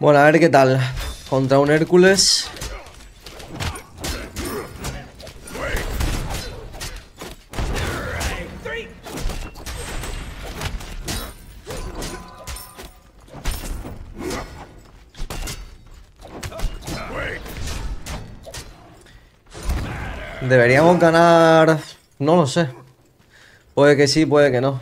Bueno, a ver qué tal. Contra un Hércules. Deberíamos ganar... No lo sé. Puede que sí, puede que no.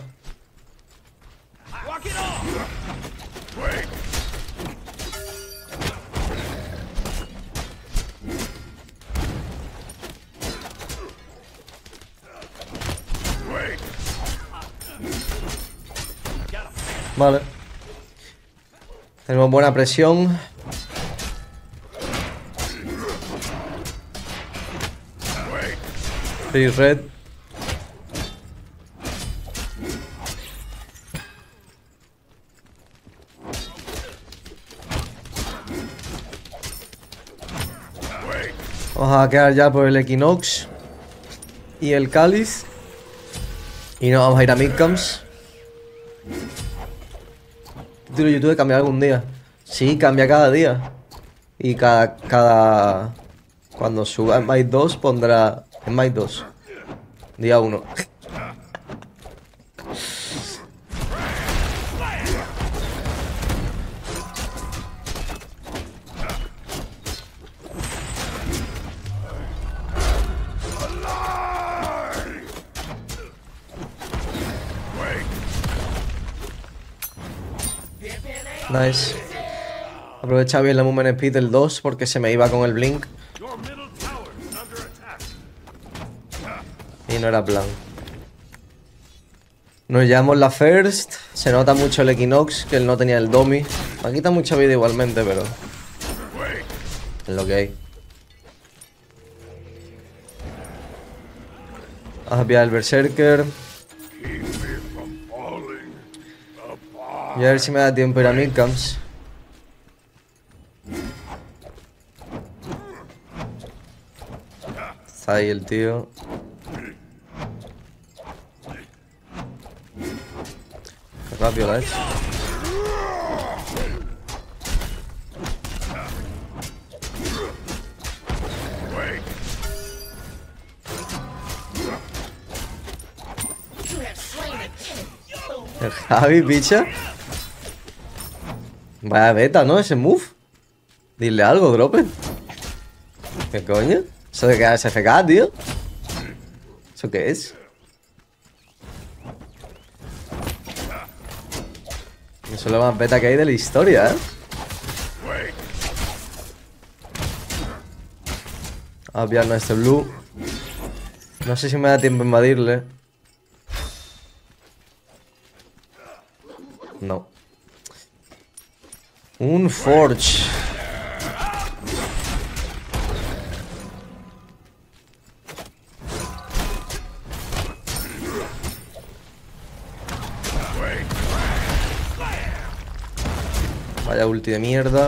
Vale. Tenemos buena presión. Free red. Vamos a quedar ya por el Equinox y el Cáliz. Y nos vamos a ir a Midcamps. Título de YouTube cambia algún día. Sí, cambia cada día. Y cada... Cuando suba en Might 2 pondrá... En Might 2 día 1. Nice. Aprovecha bien la Movement Speed del 2 porque se me iba con el Blink. Y no era plan. Nos llevamos la First. Se nota mucho el Equinox, que él no tenía el Domi. Me quita mucha vida igualmente, pero... es lo que hay. Vamos a pillar el Berserker. Y a ver si me da tiempo ir a Midcamps. Está ahí el tío. Qué rápido la ha hecho. El Javi, picha. Vaya beta, ¿no? Ese move. Dile algo, Dropper. ¿Qué coño? ¿Eso de qué es SFK, tío? ¿Eso qué es? Eso es lo más beta que hay de la historia, ¿eh? Vamos a pillarnos este blue. No sé si me da tiempo a invadirle. No. Un Forge. Vaya ulti de mierda.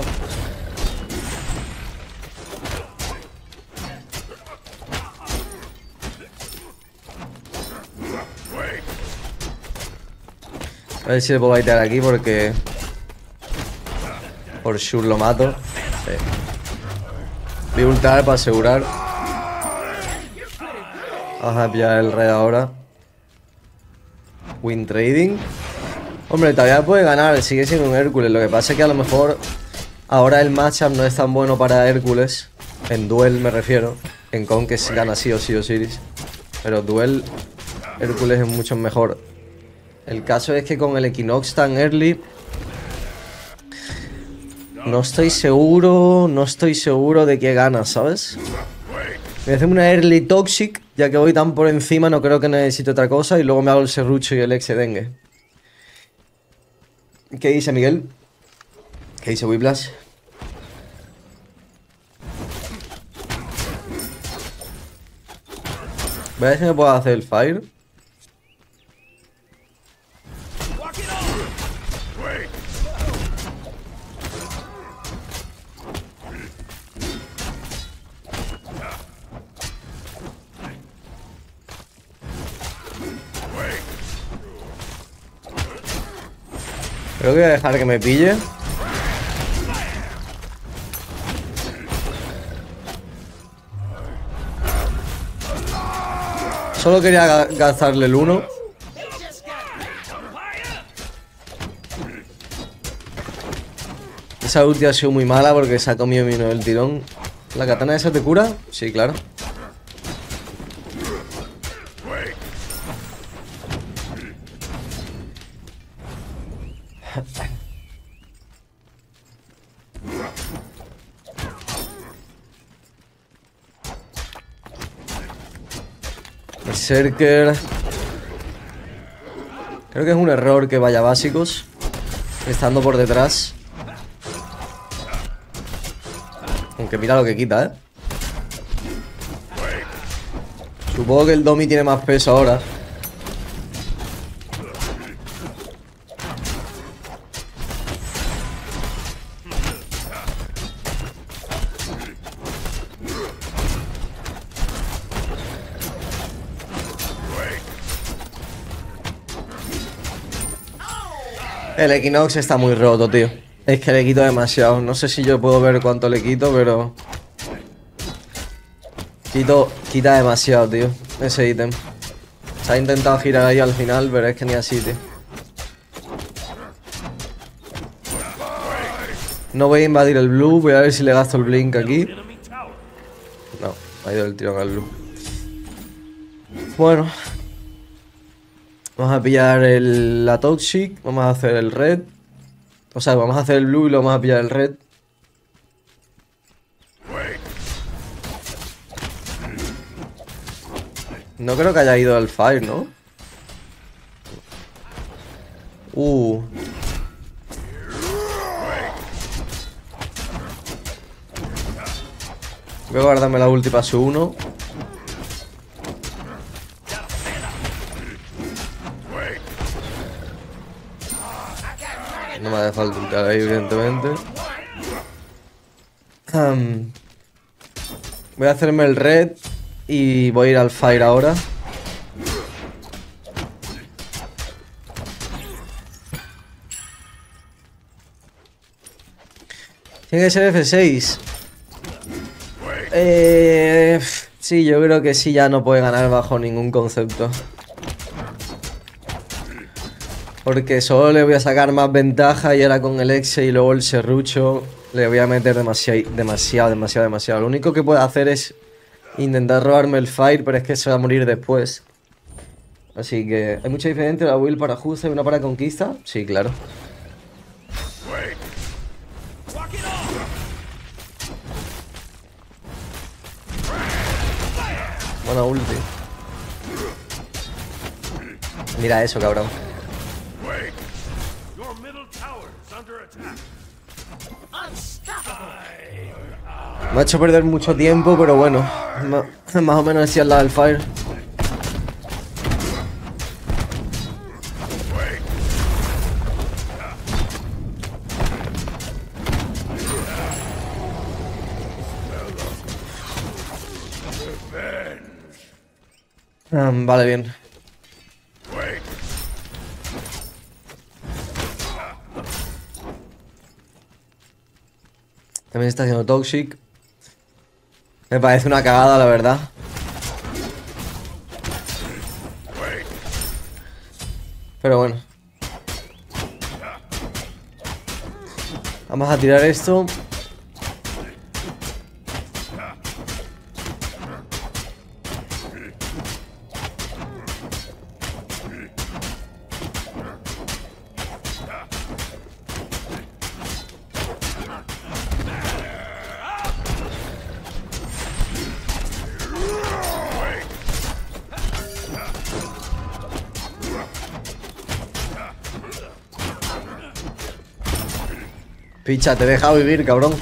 A ver si le puedo baitear aquí porque... por sure lo mato. Sí. Voy a ultar para asegurar. Vamos a pillar el red ahora. Win trading. Hombre, todavía puede ganar, sigue siendo un Hércules. Lo que pasa es que a lo mejor ahora el matchup no es tan bueno para Hércules. En duel me refiero. En con que gana sí o sí Osiris. Pero duel Hércules es mucho mejor. El caso es que con el Equinox tan early no estoy seguro de que gana, ¿sabes? Me hace una early toxic, ya que voy tan por encima, no creo que necesite otra cosa. Y luego me hago el serrucho y el exedengue. ¿Qué dice Miguel? ¿Qué dice Whiplash? Voy a ver si me puedo hacer el fire. Creo que voy a dejar que me pille. Solo quería gastarle el 1. Esa ulti ha sido muy mala porque se ha comido mi del tirón. ¿La katana esa te cura? Sí, claro. Berserker. Creo que es un error que vaya básicos estando por detrás. Aunque mira lo que quita, ¿eh? Supongo que el Domi tiene más peso ahora. El Equinox está muy roto, tío. Es que le quito demasiado. No sé si yo puedo ver cuánto le quito, pero... Quita demasiado, tío. Ese ítem. Se ha intentado girar ahí al final, pero es que ni así, tío. No voy a invadir el blue. Voy a ver si le gasto el blink aquí. No, ha ido el tirón al blue. Bueno. Vamos a pillar la Toxic. Vamos a hacer el red. O sea, vamos a hacer el blue y luego vamos a pillar el red. No creo que haya ido al fire, ¿no? Voy a guardarme la ulti para su 1. No me hace falta ultar ahí, evidentemente. Voy a hacerme el red y voy a ir al fire ahora. Tiene que ser F6. Sí, yo creo que sí, ya no puede ganar bajo ningún concepto. Porque solo le voy a sacar más ventaja y ahora con el Exe y luego el serrucho le voy a meter demasiado. Lo único que puedo hacer es intentar robarme el fire, pero es que se va a morir después. Así que, ¿hay mucha diferencia entre la build para ajuste y una para conquista? Sí, claro. Buena ulti. Mira eso, cabrón. Me ha hecho perder mucho tiempo, pero bueno, más o menos decía al lado del fire. Vale, bien. También está haciendo Toxic. Me parece una cagada, la verdad. Pero bueno. Vamos a tirar esto. Picha, te he dejado vivir, cabrón.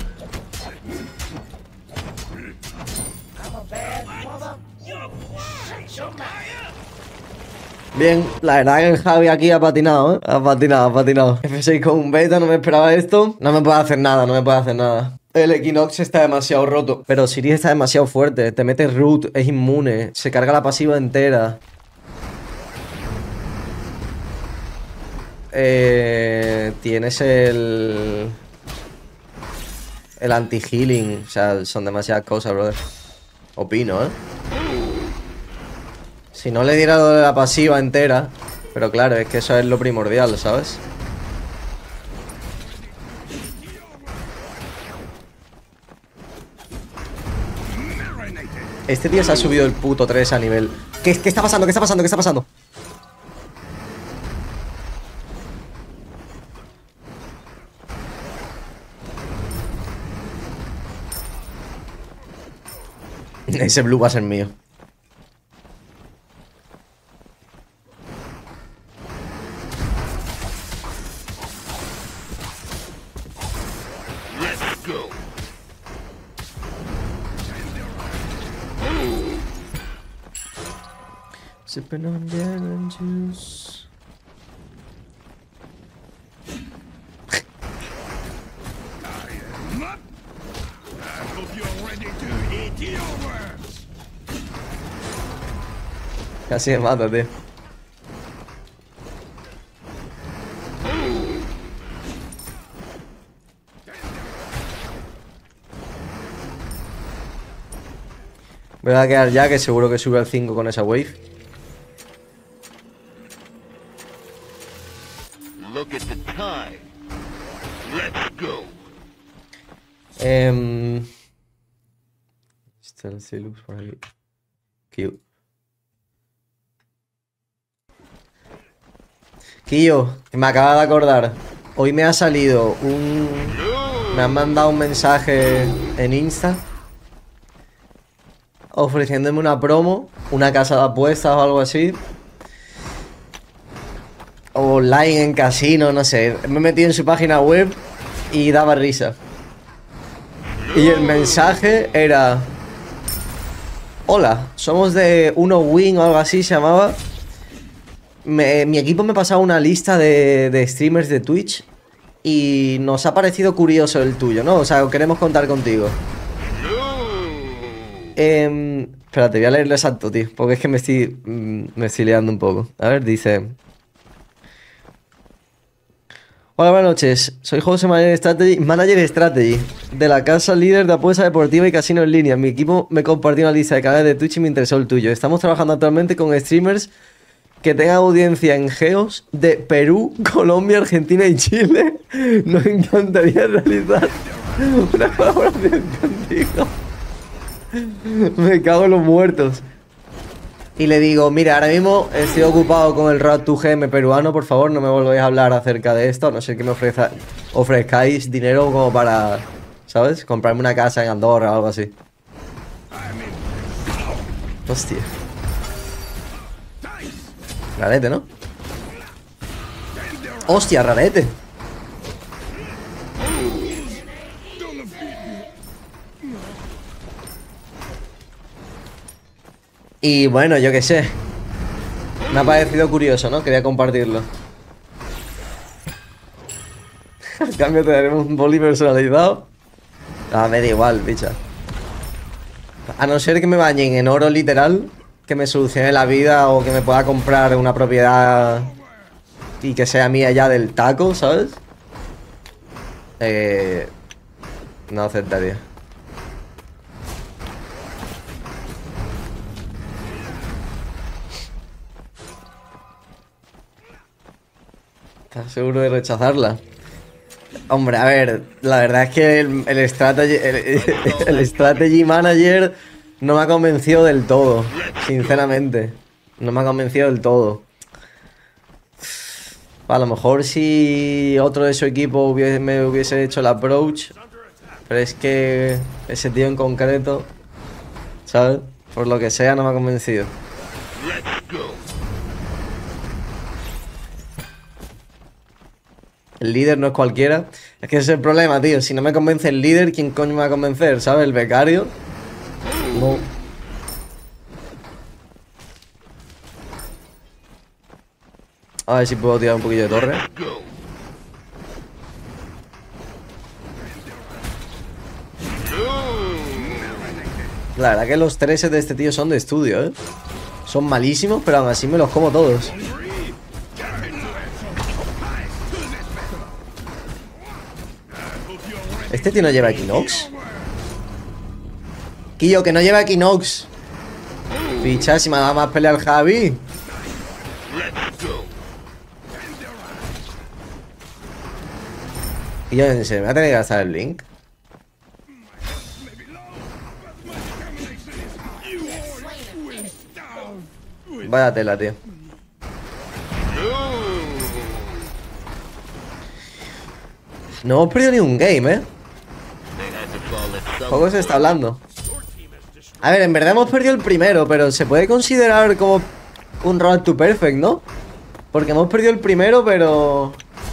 Bien, la verdad que el Javi aquí ha patinado, ¿eh? Ha patinado. F6 con un beta, no me esperaba esto. No me puede hacer nada, El Equinox está demasiado roto. Pero Siri está demasiado fuerte. Te mete root, es inmune. Se carga la pasiva entera. Tienes el anti-healing. O sea, son demasiadas cosas, brother. Opino, ¿eh? Si no le diera lo de la pasiva entera. Pero claro, es que eso es lo primordial, ¿sabes? Este tío se ha subido el puto 3 a nivel. ¿Qué está pasando? ¿Qué está pasando? ¿Qué está pasando? Ese blue va a ser mío. Sipping on lemon juice. Casi me mata, tío. Me voy a quedar ya, que seguro que sube al 5 con esa wave. Look at the time. Let's go. Está el Silux por aquí. Cute. Quillo, me acaba de acordar. Hoy me ha salido un... Me han mandado un mensaje en Insta ofreciéndome una promo, una casa de apuestas o algo así. Online en casino, no sé. Me he metido en su página web y daba risa. Y el mensaje era: hola, somos de Uno Win o algo así se llamaba. Mi equipo me ha pasado una lista de streamers de Twitch y nos ha parecido curioso el tuyo, ¿no? O sea, queremos contar contigo. Espérate, voy a leerlo exacto, tío, porque es que me estoy liando un poco. A ver, dice... Hola, buenas noches. Soy José Manager Strategy de la casa líder de apuesta deportiva y casino en línea. Mi equipo me compartió una lista de canales de Twitch y me interesó el tuyo. Estamos trabajando actualmente con streamers que tengan audiencia en geos de Perú, Colombia, Argentina y Chile. Nos encantaría realizar una colaboración contigo. Me cago en los muertos. Y le digo, mira, ahora mismo estoy ocupado con el Road to GM peruano, por favor, no me volváis a hablar acerca de esto, a no ser que me ofrezcáis dinero como para, ¿sabes? Comprarme una casa en Andorra o algo así. Hostia. Rarete, ¿no? Hostia, rarete. Y bueno, yo qué sé. Me ha parecido curioso, ¿no? Quería compartirlo. Al cambio te daremos un boli personalizado. Ah, me da igual, bicha. A no ser que me bañen en oro literal, que me solucione la vida o que me pueda comprar una propiedad y que sea mía ya del taco, ¿sabes? No aceptaría. ¿Estás seguro de rechazarla? Hombre, a ver, la verdad es que el strategy manager no me ha convencido del todo, sinceramente. No me ha convencido del todo. A lo mejor si otro de su equipo me hubiese hecho el approach, pero es que ese tío en concreto, ¿sabes? Por lo que sea, no me ha convencido. El líder no es cualquiera. Es que ese es el problema, tío. Si no me convence el líder, ¿quién coño me va a convencer? ¿Sabes? El becario. No. A ver si puedo tirar un poquillo de torre. La verdad que los 13 de este tío son de estudio, ¿eh? Son malísimos, pero aún así me los como todos. ¿Este tío no lleva Equinox? Quillo, que no lleva Equinox. Picha, si me da más pelea el Javi. Let's go. Y yo en serio, me voy a tener que gastar el link. Vaya tela, tío. No hemos perdido ni un game, They had to call it some. Poco se está hablando. A ver, en verdad hemos perdido el primero, pero se puede considerar como un road to perfect, ¿no? Porque hemos perdido el primero, pero...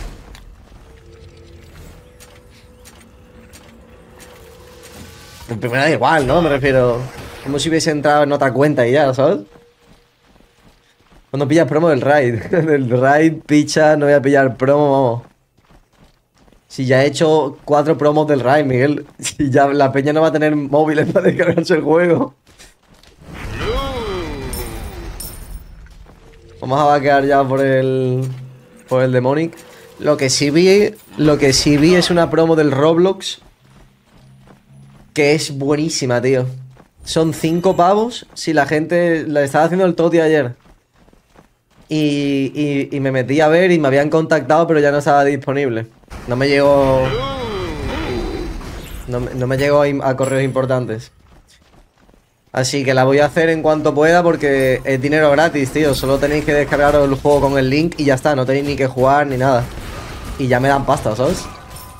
El primero da igual, ¿no? Me refiero... Como si hubiese entrado en otra cuenta y ya, ¿sabes? Cuando pillas promo del raid. Del raid, picha, no voy a pillar promo, vamos. Si ya he hecho 4 promos del raid, Miguel. Si ya la peña no va a tener móviles para descargarse el juego. Vamos a vaquear ya por el Demonic. Lo que sí vi es una promo del Roblox que es buenísima, tío. Son 5 pavos si la gente... La estaba haciendo el Toti ayer. Y me metí a ver y me habían contactado, pero ya no estaba disponible. No me llegó... No me llegó a correos importantes. Así que la voy a hacer en cuanto pueda porque es dinero gratis, tío. Solo tenéis que descargaros el juego con el link y ya está. No tenéis ni que jugar ni nada. Y ya me dan pasta, ¿sabes?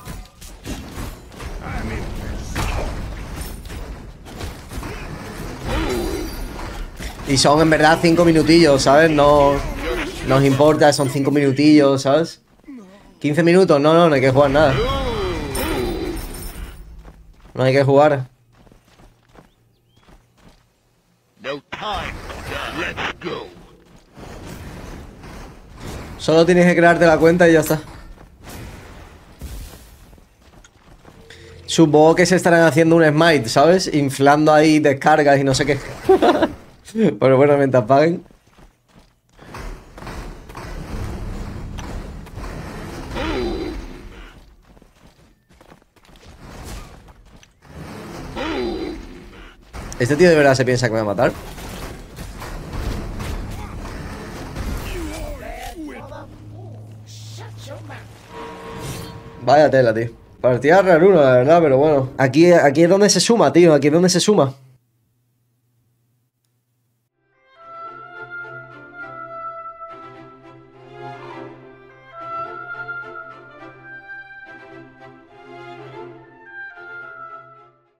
Y son en verdad 5 minutillos, ¿sabes? No os importa, son 5 minutillos, ¿sabes? 15 minutos, no hay que jugar nada. No hay que jugar. No time. Let's go. Solo tienes que crearte la cuenta y ya está. Supongo que se estarán haciendo un smite, ¿sabes? Inflando ahí descargas y no sé qué. Pero bueno, mientras paguen. ¿Este tío de verdad se piensa que me va a matar? Vaya tela, tío. Partida raruna, la verdad, pero bueno. Aquí es donde se suma, tío. Aquí es donde se suma.